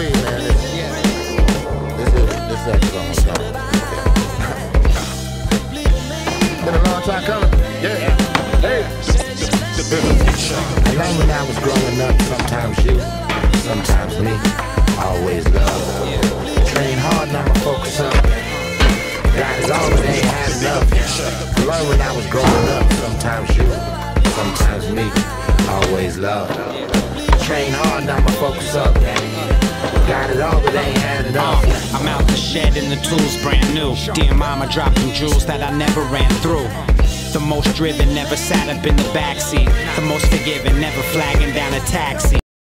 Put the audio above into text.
weed, man. This is on the Been a long time coming. Yeah. Hey. I learned when I was growing up, sometimes you, sometimes me, always love. Train hard and I'ma focus up. God is all, but ain't had enough. I learned when I was growing up, sometimes you, sometimes me, always love. Train hard and I'ma focus up. Got it all, but ain't had enough. I'm out the shed and the tools brand new. Dear mama dropping jewels that I never ran through. The most driven, never sat up in the backseat. The most forgiving, never flagging down a taxi.